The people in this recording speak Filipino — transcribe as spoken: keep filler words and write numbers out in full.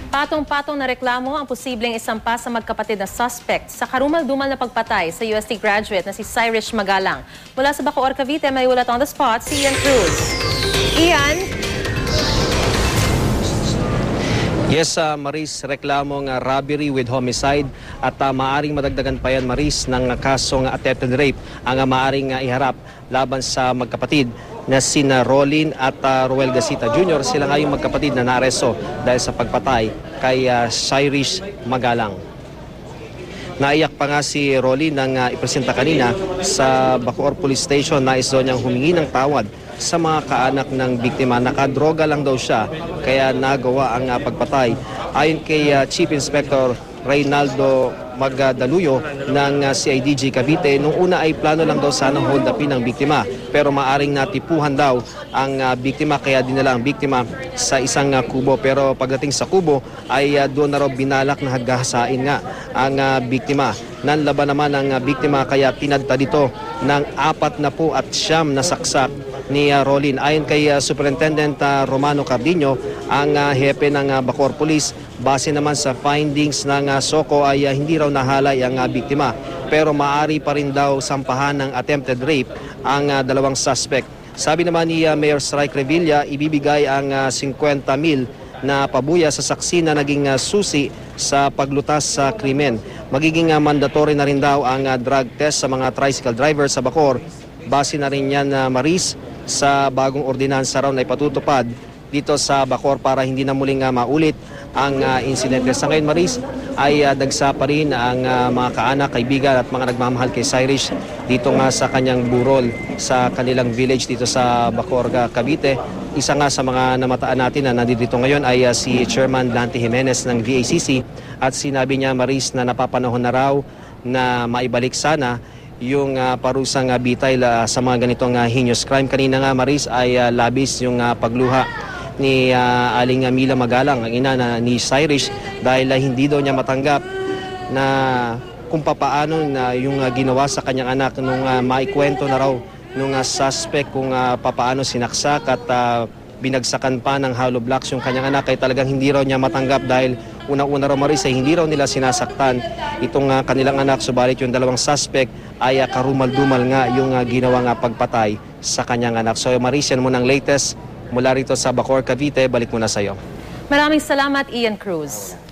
Patong-patong na reklamo ang posibleng isampa sa magkapatid na suspect sa karumal-dumal na pagpatay sa U S T graduate na si Cyrus Magalang. Mula sa Bacoor, Cavite, may ulat on the spot si Ian Cruz. Ian? Yes, uh, Maris, reklamong uh, robbery with homicide at uh, maaring madagdagan pa yan, Maris, ng uh, kasong uh, attempted rape ang uh, maaring uh, iharap laban sa magkapatid na sina Rolin at uh, Roel Gasita Junior Sila nga yung magkapatid na naaresto dahil sa pagpatay kay uh, Cyrus Magalang. Naiyak pa nga si Rolin nang uh, ipresenta kanina sa Bacoor Police Station. Nais daw niyang humingi ng tawad sa mga kaanak ng biktima. Nakadroga lang daw siya kaya nagawa ang uh, pagpatay. Ayon kay uh, Chief Inspector Reynaldo Magdaluyo ng uh, C I D G Cavite, nung una ay plano lang daw sanang hold upin ng biktima pero maaring natipuhan daw ang uh, biktima kaya dinala ang biktima sa isang uh, kubo. Pero pagdating sa kubo ay uh, doon na raw binalak na haggasain nga ang uh, biktima. Nanlaban naman ang uh, biktima kaya tinadta dito ng apat na po at siyam na saksak ni uh, Rolin. Ayon kay uh, Superintendent uh, Romano Cardino, ang uh, hepe ng uh, Bacoor Police, base naman sa findings ng uh, SOCO ay uh, hindi raw nahalay ang uh, biktima pero maari pa rin daw sampahan ng attempted rape ang uh, dalawang suspect. Sabi naman ni uh, Mayor Strike Revilla, ibibigay ang uh, fifty mil na pabuya sa saksi na naging uh, susi sa paglutas sa krimen. Magiging uh, mandatory na rin daw ang uh, drug test sa mga tricycle drivers sa Bacoor. Base na rin yan, uh, Maris, sa bagong ordinansa raw na ipatutupad dito sa Bacoor para hindi na muling uh, maulit ang uh, insidente. Sa ngayon, Maris, ay uh, dagsa pa rin ang uh, mga kaanak, kaibigan at mga nagmamahal kay Cyrus dito nga sa kanyang burol sa kanilang village dito sa Bacoor, Cavite. Isa nga sa mga namataan natin na nandito ngayon ay uh, si Chairman Dante Jimenez ng V A C C at sinabi niya, Maris, na napapanahon na raw na maibalik sana yung uh, parusang uh, bitay uh, sa mga ganitong uh, heinous crime. Kanina nga, Maris, ay uh, labis yung uh, pagluha ni uh, Aling uh, Mila Magalang, ang ina na ni Cyrus, dahil uh, hindi daw niya matanggap na kung papaano na yung uh, ginawa sa kanyang anak nung uh, maikwento na raw nung uh, suspect kung uh, papaano sinaksak at uh, binagsakan pa ng hollow blocks yung kanyang anak, ay talagang hindi raw niya matanggap dahil unang-una raw, Maris, ay hindi raw nila sinasaktan itong uh, kanilang anak, subalit yung dalawang suspect ay uh, karumal-dumal nga yung uh, ginawang uh, pagpatay sa kanyang anak. So Maris, yan muna ang latest mula rito sa Bacoor, Cavite. Balik muna sa iyo. Maraming salamat, Ian Cruz.